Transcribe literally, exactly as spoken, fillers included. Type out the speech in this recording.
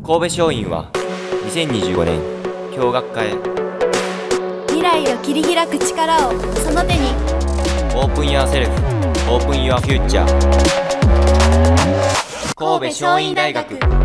神戸商院はにせんにじゅうごねん共学科へ。 未来を切り開く力をその手に。 オープン Your Self Open Your Future。神戸商院大学。